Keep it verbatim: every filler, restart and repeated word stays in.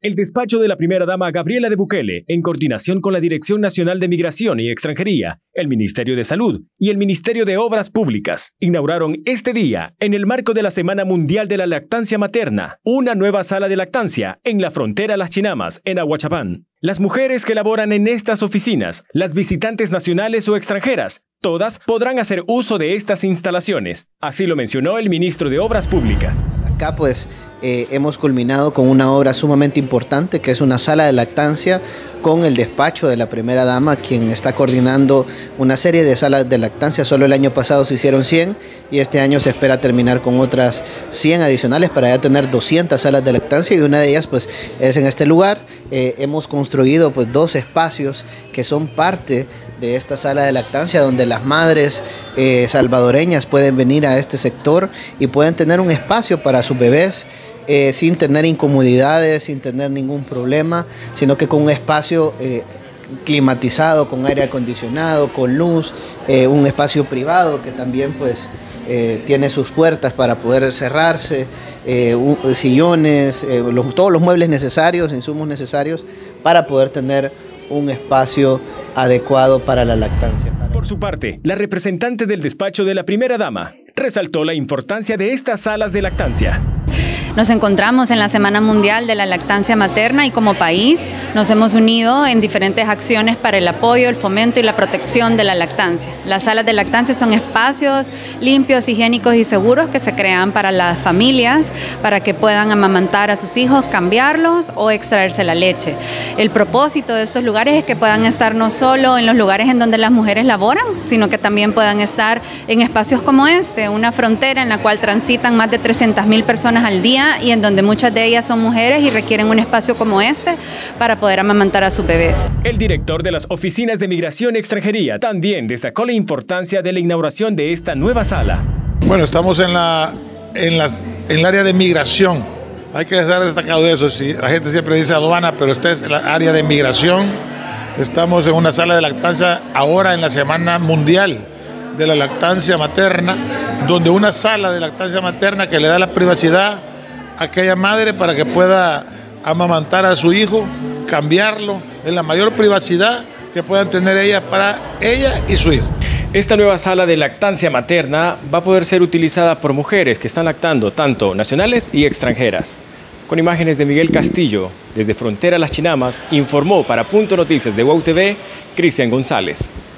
El despacho de la primera dama Gabriela de Bukele, en coordinación con la Dirección Nacional de Migración y Extranjería, el Ministerio de Salud y el Ministerio de Obras Públicas, inauguraron este día, en el marco de la Semana Mundial de la Lactancia Materna, una nueva sala de lactancia en la frontera Las Chinamas, en Ahuachapán. Las mujeres que laboran en estas oficinas, las visitantes nacionales o extranjeras, todas podrán hacer uso de estas instalaciones. Así lo mencionó el ministro de Obras Públicas. Acá pues eh, hemos culminado con una obra sumamente importante, que es una sala de lactancia con el despacho de la primera dama, quien está coordinando una serie de salas de lactancia. Solo el año pasado se hicieron cien y este año se espera terminar con otras cien adicionales para ya tener doscientas salas de lactancia, y una de ellas pues es en este lugar. Eh, hemos construido pues dos espacios que son parte de esta sala de lactancia, donde las madres eh, salvadoreñas pueden venir a este sector y pueden tener un espacio para sus bebés eh, sin tener incomodidades, sin tener ningún problema, sino que con un espacio eh, climatizado, con aire acondicionado, con luz, eh, un espacio privado que también pues eh, tiene sus puertas para poder cerrarse, eh, un, sillones, eh, los, todos los muebles necesarios, insumos necesarios para poder tener un espacio adecuado para la lactancia. Por su parte, la representante del despacho de la primera dama resaltó la importancia de estas salas de lactancia. Nos encontramos en la Semana Mundial de la Lactancia Materna y como país nos hemos unido en diferentes acciones para el apoyo, el fomento y la protección de la lactancia. Las salas de lactancia son espacios limpios, higiénicos y seguros que se crean para las familias para que puedan amamantar a sus hijos, cambiarlos o extraerse la leche. El propósito de estos lugares es que puedan estar no solo en los lugares en donde las mujeres laboran, sino que también puedan estar en espacios como este, una frontera en la cual transitan más de trescientas mil personas al día y en donde muchas de ellas son mujeres y requieren un espacio como este para poder amamantar a sus bebés. El director de las oficinas de Migración y Extranjería también destacó la importancia de la inauguración de esta nueva sala. Bueno, estamos en, la, en, las, en el área de migración. Hay que estar destacado de eso. Sí, la gente siempre dice aduana, pero esta es la área de migración. Estamos en una sala de lactancia ahora en la Semana Mundial de la Lactancia Materna, donde una sala de lactancia materna que le da la privacidad a aquella madre para que pueda amamantar a su hijo, cambiarlo en la mayor privacidad que puedan tener ella para ella y su hijo. Esta nueva sala de lactancia materna va a poder ser utilizada por mujeres que están lactando, tanto nacionales y extranjeras. Con imágenes de Miguel Castillo, desde Frontera Las Chinamas, informó para Punto Noticias de W O W T V, Cristian González.